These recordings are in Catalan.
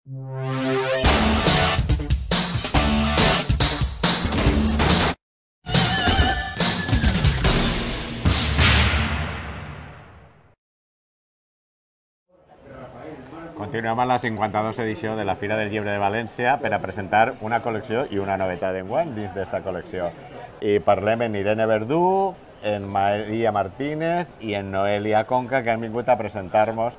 Continuem amb la 52 edició de la Fira del Llibre de València per a presentar una col·lecció i una novetat d'enguany dins d'esta col·lecció. I parlem en Irene Verdú, en Maria Martínez i en Noelia Conca, que han vingut a presentar-nos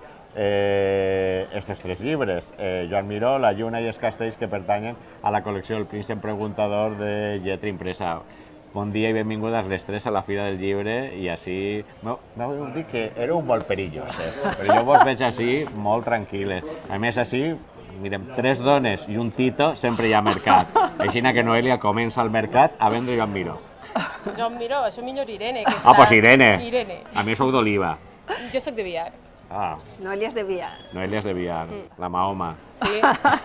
aquests tres llibres. Joan Miró, La Lluna i els Castells, que pertanyen a la col·lecció El Príncep Preguntador de lletra impresa. Bon dia i benvingudes les tres a la Fira del Llibre i així... M'heu dit que éreu molt perilloses, però jo vos veig així molt tranquil·les. A més, així, mirem, tres dones i un Tito, sempre hi ha mercat. Així que Noelia comença al mercat a vendre Joan Miró. Joan Miró, això millor Irene. Doncs Irene. Irene. A mi sou d'Oliva. Jo soc de Biar. Noelia és de Biar. Noelia és de Biar, la Mahoma. Sí.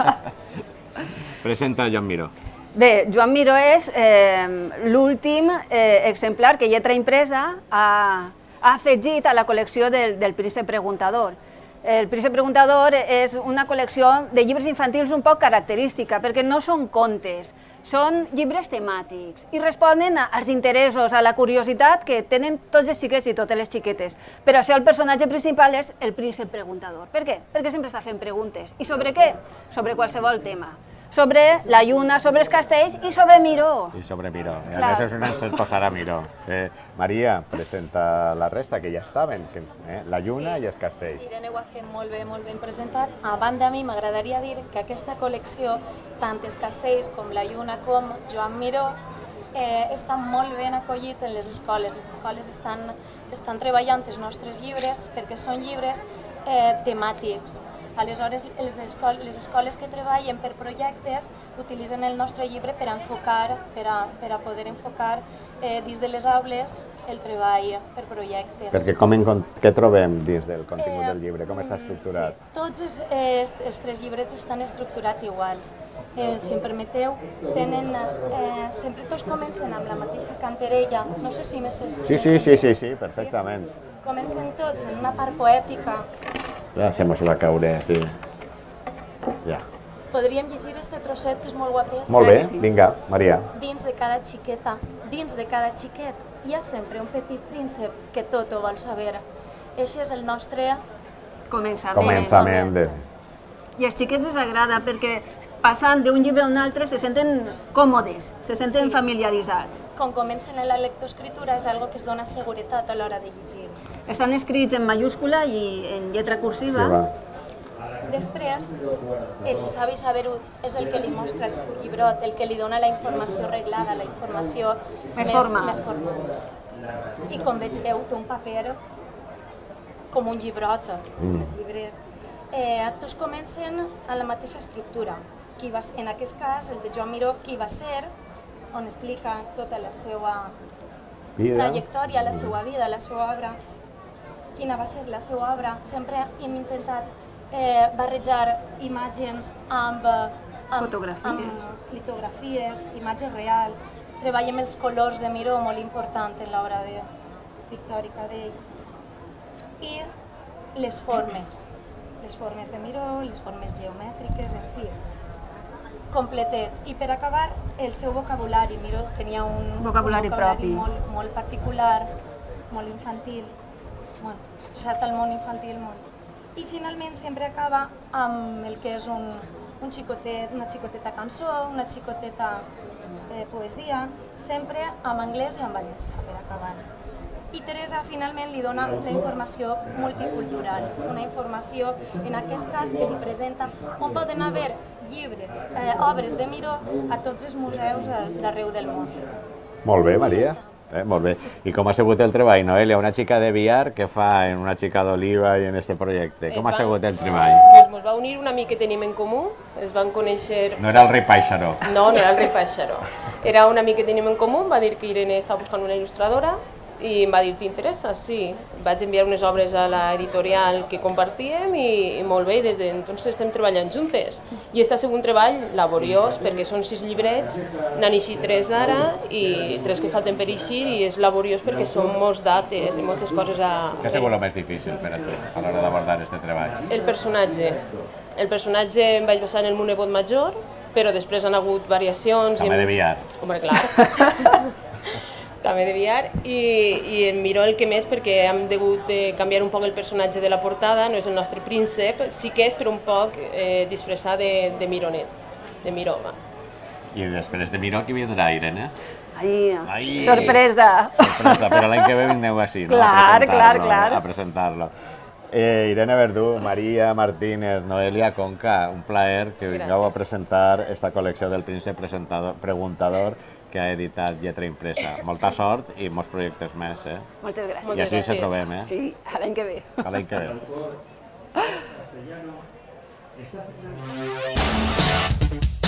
Presenta Joan Miró. Bé, Joan Miró és l'últim exemplar que Lletra Impresa ha afegit a la col·lecció del Príncep Preguntador. El Príncep Preguntador és una col·lecció de llibres infantils un poc característica, perquè no són contes, són llibres temàtics i responen als interessos, a la curiositat que tenen tots els xiquets i totes les xiquetes. Per això el personatge principal és el Príncep Preguntador. Per què? Perquè sempre està fent preguntes. I sobre què? Sobre qualsevol tema. Sobre la lluna, sobre els castells i sobre Miró. I sobre Miró. A més és un encert posar a Miró. Maria, presenta la resta, que ja estaven, la lluna i els castells. Irene ho ha fet molt ben presentat. A banda, a mi m'agradaria dir que aquesta col·lecció, tant els castells com la lluna com Joan Miró, està molt ben acollit en les escoles. Les escoles estan treballant els nostres llibres perquè són llibres temàtics. Aleshores, les escoles que treballen per projectes utilitzen el nostre llibre per a poder enfocar dins de les aules el treball per projectes. Perquè què trobem dins del contingut del llibre? Com està estructurat? Sí, tots els tres llibres estan estructurats iguals. Si em permeteu, sempre tots comencen amb la mateixa canterella. No sé si Sí, perfectament. Comencen tots en una part poètica. Ja se mos va caure, sí. Ja. Podríem llegir este trosset, que és molt guapet. Molt bé, vinga, Maria. Dins de cada xiqueta, dins de cada xiquet, hi ha sempre un petit príncep que tot ho vol saber. Aquest és el nostre començament. I als xiquets els agrada perquè passant d'un llibre a un altre se senten còmodes, se senten familiaritzats. Com comencen en la lectoescritura és algo que es dona seguretat a l'hora de llegir. Estan escrits en mayúscula i en lletra cursiva. Després, el savi saberut és el que li mostra el seu llibrot, el que li dona la informació reglada, la informació més formal. I com veieu, té un paper com un llibrot. Tots comencen amb la mateixa estructura. En aquest cas, el de Joan Miró, qui va ser, on explica tota la seva trajectòria, la seva vida, la seva obra, quina va ser la seva obra. Sempre hem intentat barrejar imatges amb litografies, imatges reals. Treballem els colors de Miró, molt important en l'obra pictòrica d'ell. I les formes de Miró, les formes geomètriques, en fi, completet. I per acabar, el seu vocabulari. Miró tenia un vocabulari molt particular, molt infantil, posat al món infantil molt. I finalment sempre acaba amb el que és una xicoteta cançó, una xicoteta poesia, sempre en anglès i en valencià per acabar. I Teresa finalment li dona la informació multicultural, una informació, en aquest cas, que li presenta on poden haver llibres, obres de Miró a tots els museus d'arreu del món. Molt bé, Maria. Molt bé. I com ha sigut el treball, Noelia? Una xica de Biar, què fa en una xica d'Oliva i en aquest projecte? Com ha sigut el treball? Ens va unir un amic que tenim en comú, ens van conèixer... No era el rei Paixaró. No, no era el rei Paixaró. Era un amic que tenim en comú, va dir que Irene estava buscant una il·lustradora I em va dir, t'interessa? Sí. Vaig enviar unes obres a l'editorial que compartíem i molt bé, i des d'entonces estem treballant juntes. I està sigut un treball laboriós perquè són 6 llibrets, n'han eixit 3 ara i 3 que falten per eixir, i és laboriós perquè són molts dates i moltes coses a Què ha sigut el més difícil per a tu a l'hora d'abordar aquest treball? El personatge. El personatge em vaig basar en el meu nebot major, però després han hagut variacions. També de Villar. Home, clar. També de Villar. I em Miró el que més, perquè hem degut canviar un poc el personatge de la portada, no és el nostre príncep, sí que és, però un poc disfressat de Mironet, de Miró. I després de Miró, qui vindrà, Irene? Ai, sorpresa! Sorpresa, però l'any que ve vindreu així, no? Clar. A presentar-lo. Irene Verdú, Maria Martínez, Noelia Conca, un plaer que vingueu a presentar esta col·lecció del príncep preguntador que ha editat Lletra Impresa. Molta sort i molts projectes més, eh? Moltes gràcies. I així ens trobem, eh? Sí, a l'any que ve. A l'any que ve.